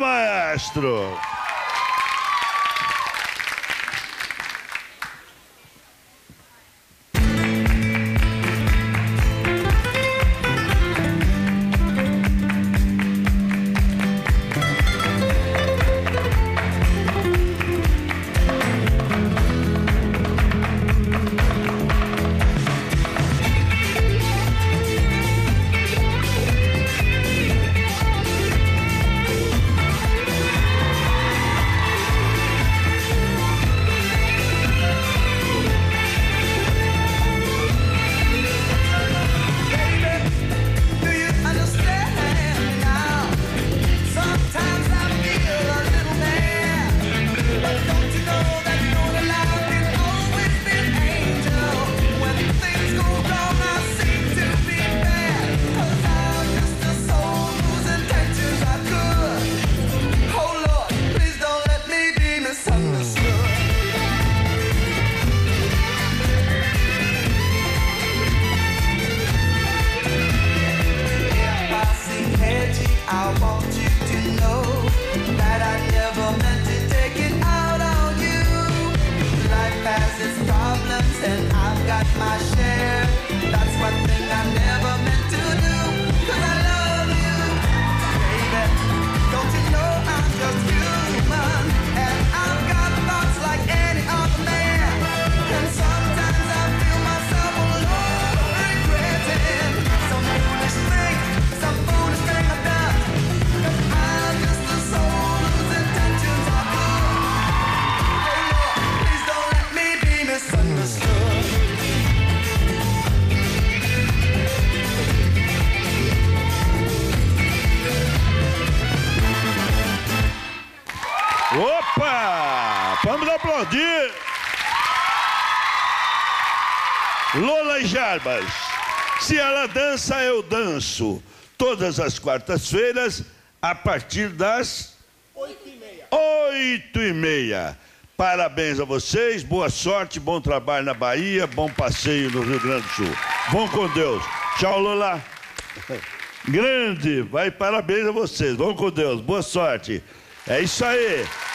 maestro. Opa! Vamos aplaudir! Lola e Jarbas. Se ela dança, eu danço. Todas as quartas-feiras, a partir das 8h30. Parabéns a vocês, boa sorte, bom trabalho na Bahia, bom passeio no Rio Grande do Sul. Vão com Deus. Tchau, Lola. Grande, vai, parabéns a vocês. Vão com Deus, boa sorte. É isso aí.